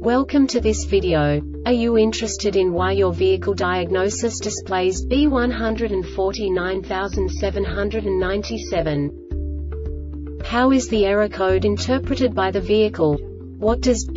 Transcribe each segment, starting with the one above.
Welcome to this video. Are you interested in why your vehicle diagnosis displays B149797? How is the error code interpreted by the vehicle? What does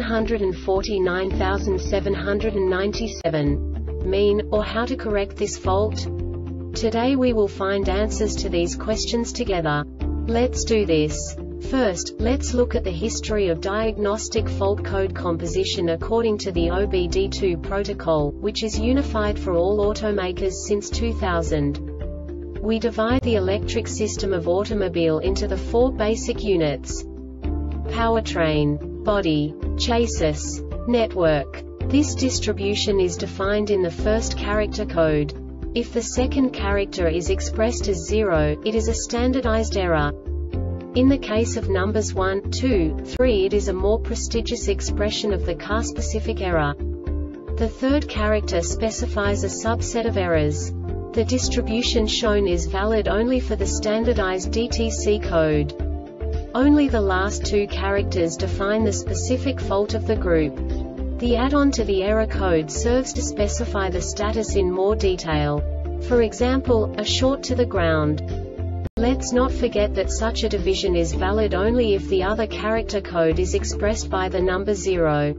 B149797 mean, or how to correct this fault? Today we will find answers to these questions together. Let's do this. First, let's look at the history of diagnostic fault code composition according to the OBD2 protocol, which is unified for all automakers since 2000. We divide the electric system of automobile into the four basic units: powertrain, body, chassis, network. This distribution is defined in the first character code. If the second character is expressed as 0, it is a standardized error. In the case of numbers 1, 2, 3, it is a more prestigious expression of the car-specific error. The third character specifies a subset of errors. The distribution shown is valid only for the standardized DTC code. Only the last two characters define the specific fault of the group. The add-on to the error code serves to specify the status in more detail. For example, a short to the ground. Let's not forget that such a division is valid only if the other character code is expressed by the number 0.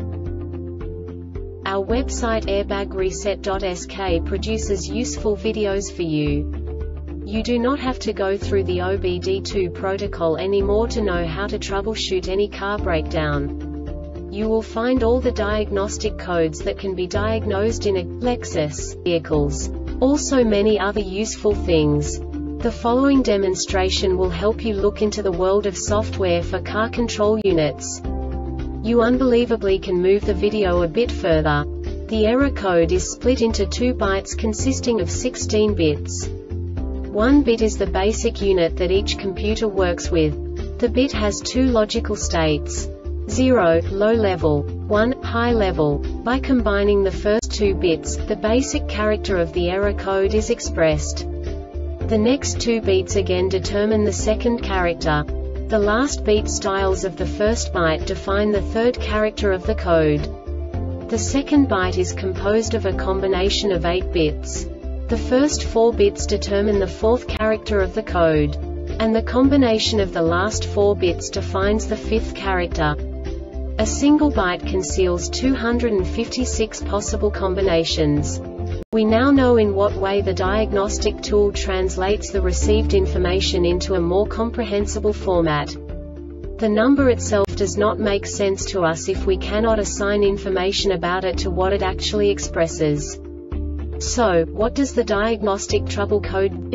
Our website airbagreset.sk produces useful videos for you. You do not have to go through the OBD2 protocol anymore to know how to troubleshoot any car breakdown. You will find all the diagnostic codes that can be diagnosed in a Lexus vehicles. Also many other useful things. The following demonstration will help you look into the world of software for car control units. You unbelievably can move the video a bit further. The error code is split into 2 bytes consisting of 16 bits. 1 bit is the basic unit that each computer works with. The bit has 2 logical states: 0, low level, 1, high level. By combining the first 2 bits, the basic character of the error code is expressed. The next 2 beats again determine the second character. The last beat styles of the first byte define the third character of the code. The second byte is composed of a combination of 8 bits. The first 4 bits determine the fourth character of the code. And the combination of the last 4 bits defines the fifth character. A single byte conceals 256 possible combinations. We now know in what way the diagnostic tool translates the received information into a more comprehensible format. The number itself does not make sense to us if we cannot assign information about it to what it actually expresses. So, what does the diagnostic trouble code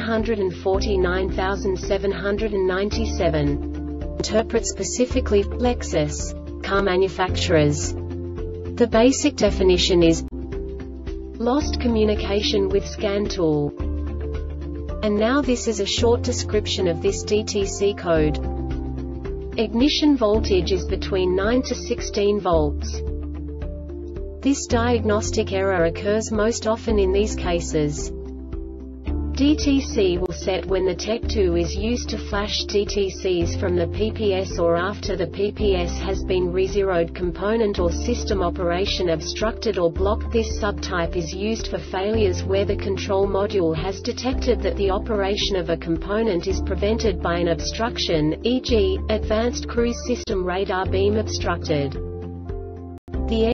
B149797 interpret specifically for Lexus car manufacturers? The basic definition is lost communication with scan tool. And now this is a short description of this DTC code. Ignition voltage is between 9 to 16 volts. This diagnostic error occurs most often in these cases. DTC will set when the Tech2 is used to flash DTCs from the PPS or after the PPS has been rezeroed, component or system operation obstructed or blocked. This subtype is used for failures where the control module has detected that the operation of a component is prevented by an obstruction, e.g., advanced cruise system radar beam obstructed. The